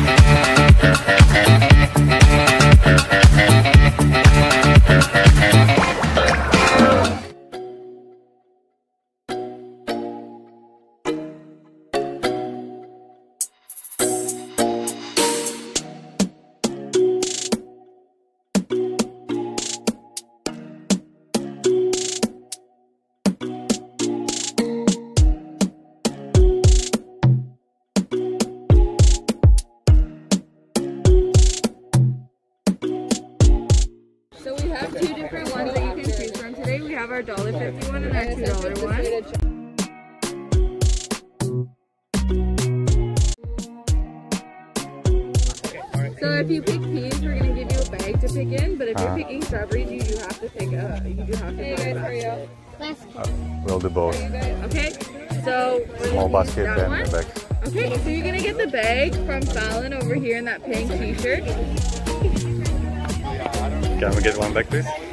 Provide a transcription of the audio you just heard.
Two different ones that you can choose from today. We have our $1.50 one and our $2 one. So if you pick peas, we're gonna give you a bag to pick in. But if you're picking strawberries, you do have to pick a. You do have to. Hey guys, hurry up. We'll do both. Okay. So small basket that and one. the bag. Okay. So you're gonna get the bag from Fallon over here in that pink T-shirt. Can we get one back, please?